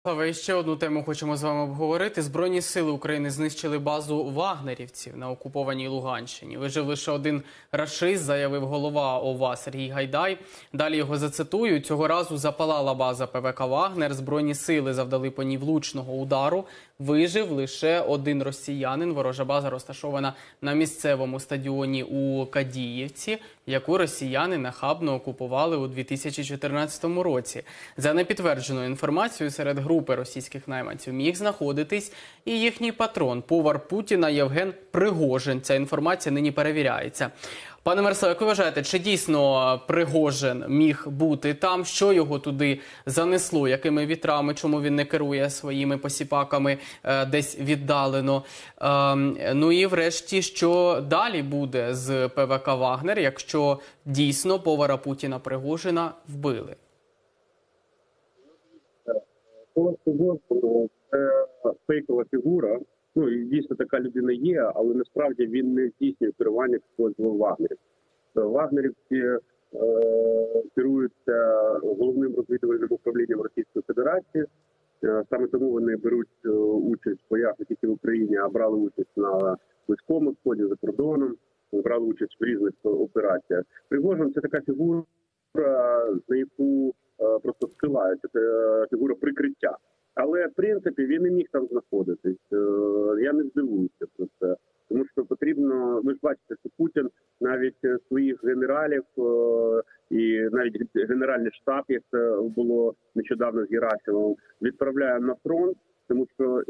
І ще одну тему хочемо з вами обговорити. Збройні сили України знищили базу вагнерівців на окупованій Луганщині. Вижив лише один рашист, заявив голова ОВА Сергій Гайдай. Далі його зацитую. Цього разу запалала база ПВК «Вагнер». Збройні сили завдали по ній влучного удару. Вижив лише один росіянин. Ворожа база розташована на місцевому стадіоні у Кадіївці, яку росіяни нахабно окупували у 2014 році. За непідтвердженою інформацією, серед групи російських найманців міг знаходитись і їхній патрон, повар Путіна Євген Пригожин. Ця інформація нині перевіряється. Пане Мирославе, як ви вважаєте, чи дійсно Пригожин міг бути там? Що його туди занесло? Якими вітрами? Чому він не керує своїми посіпаками десь віддалено? Ну і врешті, що далі буде з ПВК «Вагнер», якщо дійсно повара Путіна Пригожина вбили? Повар Пригожин – це фейкова фігура. Ну, і дійсно така людина є, але насправді він не здійснює керування підрозділом вагнерів. Вагнерівці керуються головним розвідувальним управлінням Російської Федерації. Саме тому вони беруть участь в боях не тільки в Україні, а брали участь на Близькому Сході, за кордоном, брали участь в різних операціях. Пригожин – це така фігура, на яку просто ссилаються, це фігура прикриття. Але, в принципі, він не міг там знаходитись. Я не здивуюся про це. Тому що потрібно, ви ж бачите, що Путін навіть своїх генералів і навіть Генеральний штаб, як це було нещодавно з Герасимовим, відправляє на фронт, тому що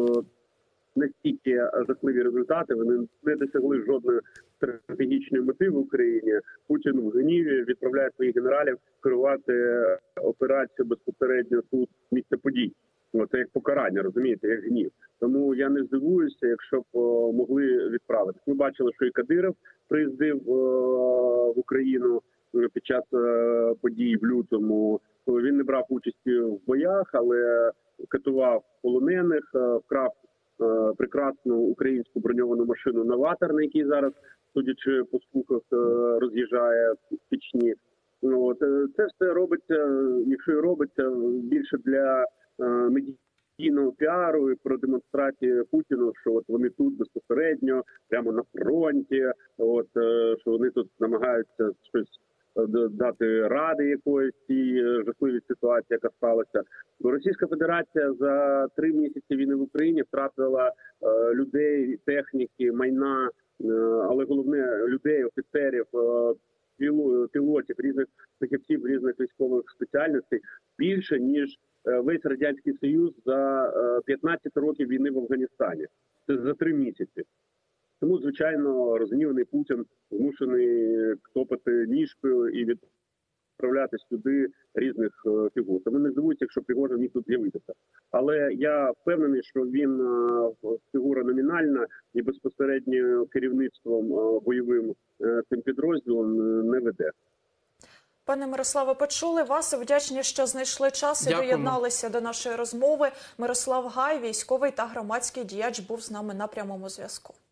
настільки жахливі результати, вони не досягли жодної стратегічної мети в Україні. Путін в гніві відправляє своїх генералів керувати операцією безпосередньо тут місця подій. Це як покарання, розумієте, як гнів. Тому я не здивуюся, якщо б могли відправити. Ми бачили, що і Кадиров приїздив в Україну під час подій в лютому. Він не брав участі в боях, але катував полонених, вкрав прекрасну українську броньовану машину «Новатор», на якій зараз, судячи по слухах, роз'їжджає в Чечні. Це все робиться, якщо і робиться, більше для медійного піару і про демонстрацію Путіну, що от вони тут безпосередньо, прямо на фронті, що вони тут намагаються щось дати ради якоїсь цій жахливій ситуації, яка сталася. Бо Російська Федерація за 3 місяці війни в Україні втратила людей, техніки, майна, але головне людей, офіцерів, пілотів, різних фахівців, різних військових спеціальностей більше, ніж весь Радянський Союз за 15 років війни в Афганістані. Це за 3 місяці. Тому, звичайно, розгніваний Путін змушений топати ніжкою і відправляти сюди різних фігур. Тому не здивуюся, якщо Пригожин міг тут з'явитися. Але я впевнений, що він фігура номінальна і безпосередньо керівництвом бойовим цим підрозділом не веде. Пане Мирославе, почули вас. Вдячні, що знайшли час і доєдналися до нашої розмови. Мирослав Гай, військовий та громадський діяч, був з нами на прямому зв'язку.